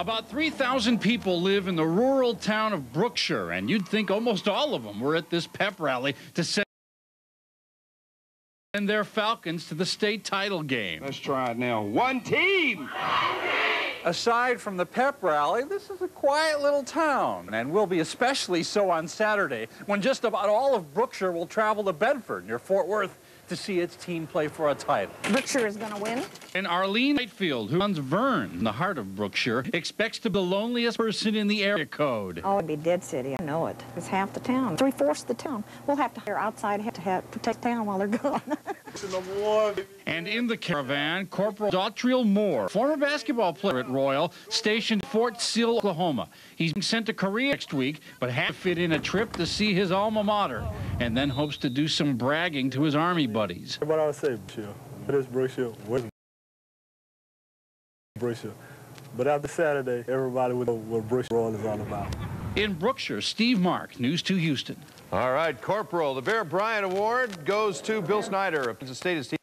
About 3,000 people live in the rural town of Brookshire, and you'd think almost all of them were at this pep rally to send their Falcons to the state title game. Let's try it now. One team! Aside from the pep rally, this is a quiet little town, and will be especially so on Saturday, when just about all of Brookshire will travel to Bedford, near Fort Worth, to see its team play for a title. Brookshire is going to win. And Arlene Whitefield, who runs Vern, in the heart of Brookshire, expects to be the loneliest person in the area code. Oh, it'd be dead city. I know it. It's half the town. 3/4 of the town. We'll have to hire outside to protect town while they're gone. And in the caravan, Corporal Dautriel Moore, former basketball player at Royal, stationed at Fort Sill, Oklahoma. He's being sent to Korea next week, but had to fit in a trip to see his alma mater, and then hopes to do some bragging to his Army buddies. What I would say, it is Brookshire, Brookshire. But after Saturday, everybody would know what Brookshire Royal is all about. In Brookshire, Steve Mark, News 2 Houston. All right, Corporal, the Bear Bryant Award goes to Bill Snyder of Kansas State.